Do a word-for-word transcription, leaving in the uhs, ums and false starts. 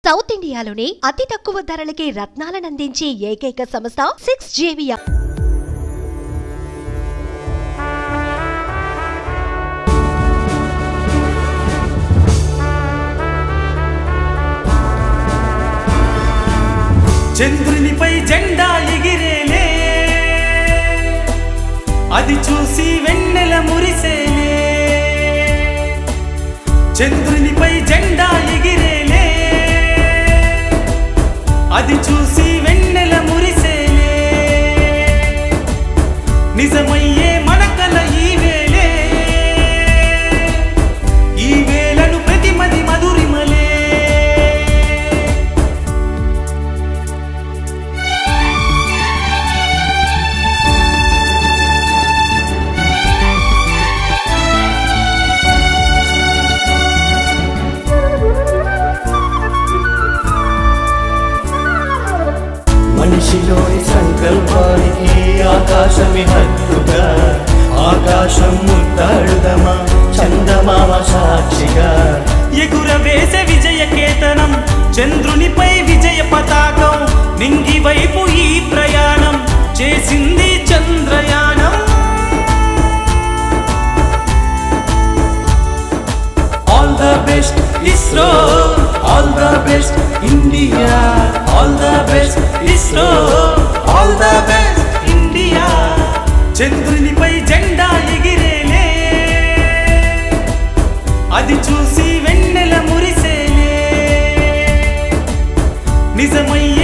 South ఇండియాలోనే అతి తక్కువ ధరలకే రత్నాలను అందించే ఏకైక సంస్థ సిక్స్ జేవియా. చంద్రునిపై జెండా ఎగిరేలే, అది చూసి వెన్నెల మురిసేలే. చంద్రునిపై జెండా ఎగిరేలే, అది చూసి వెన్నెల మురిసేలే. నిజమయ్యే మన కల ఈ వేళే, ఈ వేళను ప్రతిమది మధురిమలే. మనిషిలోని సంకల్పానికి ఆకాశమి హద్దుగా, ఆకాశం ముద్దాడుదమా చందమామ సాక్షిగా. ఎగురవేసే విజయ కేతనం, చంద్రునిపై విజయ పతాకం. నింగి వైపు ఈ ప్రయాణం చేసింది చంద్రయానం. All the best ISRO, all the best India, all the best ISRO, all the best India. చంద్రునిపై జెండా ఎగిరేలే, అది చూసి వెన్నెల మురిసేలే. నిజమై